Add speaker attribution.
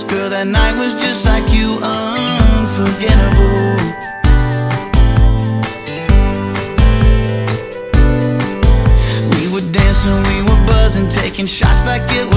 Speaker 1: Girl, that night was just like you, unforgettable. We were dancing, we were buzzing, taking shots like it